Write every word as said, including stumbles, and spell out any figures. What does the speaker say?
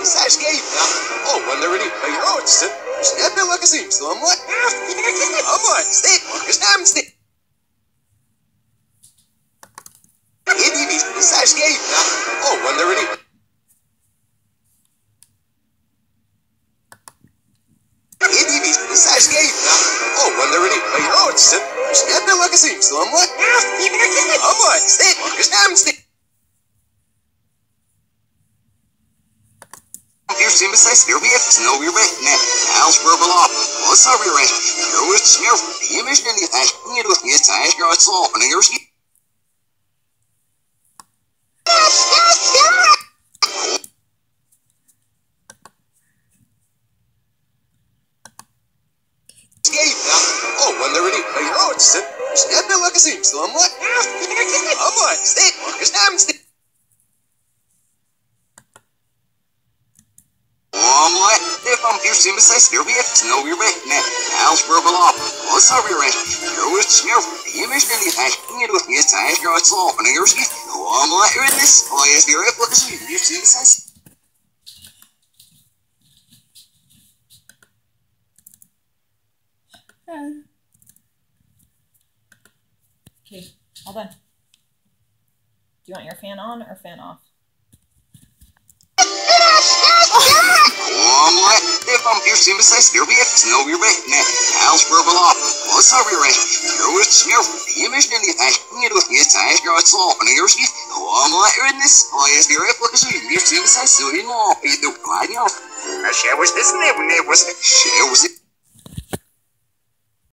Sashgate. Oh, wonder any oh, it's snap like a seam, so I'm what? I'm what? Stick, because I'm stick. It is Sashgate. Oh, wonder any It is Sashgate. Oh, wonder any oh, it's snap like a seam, so I'm what? I'm what? Stick, because I'm stick. Here seem to say there be a snow we rent net. House verbal off. What's our rent? Here was smell. The image in the ash. You do it. It's ash. You're it's all. And here's you. Oh, when they're ready. Oh, it's snap like a seam. So I'm what? I'm what? Stick. Because I'm stick. If I'm here, seem to say, there be a snow we rent net. House verbal off. What's our rent? Here was smell. The image in the ash. You do it. It's ash. You're it's all. And here's you. Oh, I'm like, you're in this. Oh, yes, you're it. Look at you. You see the sense? Okay, all done. Do you want your fan on or fan off? Oh, my. If I'm here, seem to say, there be a snow we rent net. House verbal off. What's our rent? Here was smell. The image in the ash. You do it. It's ash. You're it's all. And here's you. Oh, I'm like, you're in this. Oh, yes, you're it. Look at you. You seem to say, so you know. You do. I know. Share was this name. Was it? Share was it?